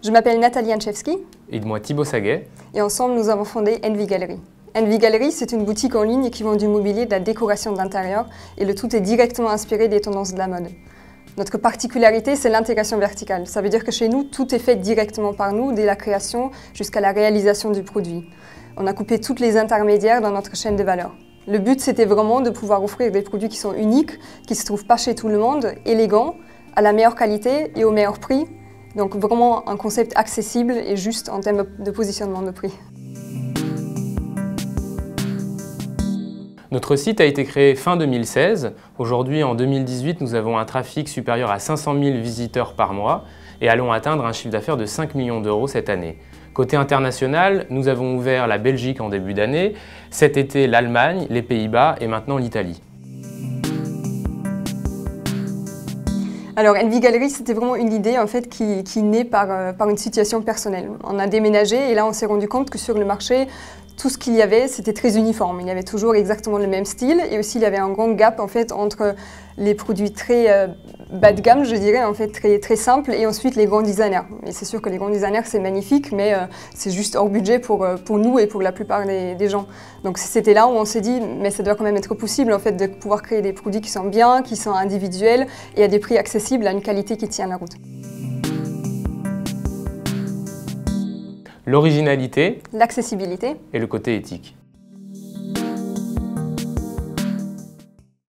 Je m'appelle Nathalie Anchevski. Et moi Thibaut Saguet. Et ensemble, nous avons fondé Envy Gallery. Envy Gallery, c'est une boutique en ligne qui vend du mobilier, de la décoration d'intérieur, et le tout est directement inspiré des tendances de la mode. Notre particularité, c'est l'intégration verticale. Ça veut dire que chez nous, tout est fait directement par nous, dès la création jusqu'à la réalisation du produit. On a coupé toutes les intermédiaires dans notre chaîne de valeur. Le but, c'était vraiment de pouvoir offrir des produits qui sont uniques, qui ne se trouvent pas chez tout le monde, élégants, à la meilleure qualité et au meilleur prix. Donc vraiment un concept accessible et juste en termes de positionnement de prix. Notre site a été créé fin 2016. Aujourd'hui, en 2018, nous avons un trafic supérieur à 500 000 visiteurs par mois et allons atteindre un chiffre d'affaires de 5 millions d'euros cette année. Côté international, nous avons ouvert la Belgique en début d'année, cet été l'Allemagne, les Pays-Bas et maintenant l'Italie. Alors Envy Gallery, c'était vraiment une idée en fait, qui naît par une situation personnelle. On a déménagé et là on s'est rendu compte que sur le marché, tout ce qu'il y avait, c'était très uniforme. Il y avait toujours exactement le même style et aussi il y avait un grand gap en fait, entre les produits très bas de gamme, je dirais, en fait, très simples, et ensuite les grands designers. Et c'est sûr que les grands designers, c'est magnifique, mais c'est juste hors budget pour nous et pour la plupart des gens. Donc c'était là où on s'est dit, mais ça doit quand même être possible en fait, de pouvoir créer des produits qui sont bien, qui sont individuels et à des prix accessibles, à une qualité qui tient la route. L'originalité l'accessibilité et le côté éthique.